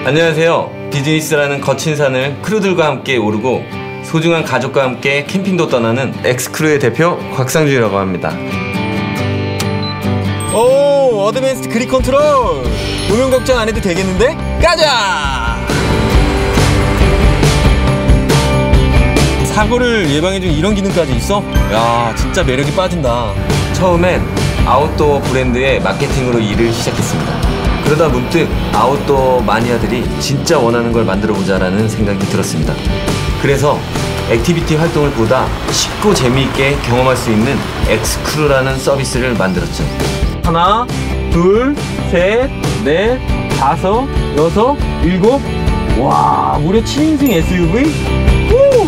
안녕하세요. 비즈니스라는 거친 산을 크루들과 함께 오르고 소중한 가족과 함께 캠핑도 떠나는 엑스크루의 대표 곽상준이라고 합니다. 오, 어드밴스드 그립 컨트롤! 조명 걱정 안 해도 되겠는데? 가자! 사고를 예방해준 이런 기능까지 있어? 야, 진짜 매력이 빠진다. 처음엔 아웃도어 브랜드의 마케팅으로 일을 시작했습니다. 그러다 문득 아웃도어 마니아들이 진짜 원하는 걸 만들어보자라는 생각이 들었습니다. 그래서 액티비티 활동을 보다 쉽고 재미있게 경험할 수 있는 엑스크루라는 서비스를 만들었죠. 하나, 둘, 셋, 넷, 다섯, 여섯, 일곱. 와, 무려 7인승 SUV? 오!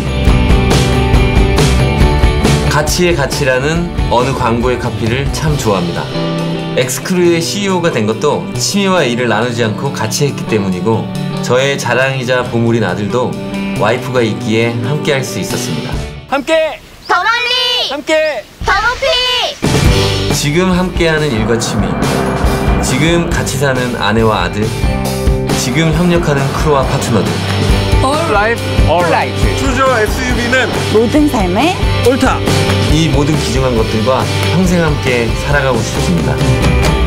가치의 가치라는 어느 광고의 카피를 참 좋아합니다. 엑스크루의 CEO가 된 것도 취미와 일을 나누지 않고 같이 했기 때문이고 저의 자랑이자 보물인 아들도 와이프가 있기에 함께 할 수 있었습니다. 함께! 더 멀리! 함께! 더 높이! 지금 함께하는 일과 취미, 지금 같이 사는 아내와 아들, 지금 협력하는 크루와 파트너들. All life, all right. 추저 SUV는 모든 삶의 옳다. 이 모든 귀중한 것들과 평생 함께 살아가고 싶습니다.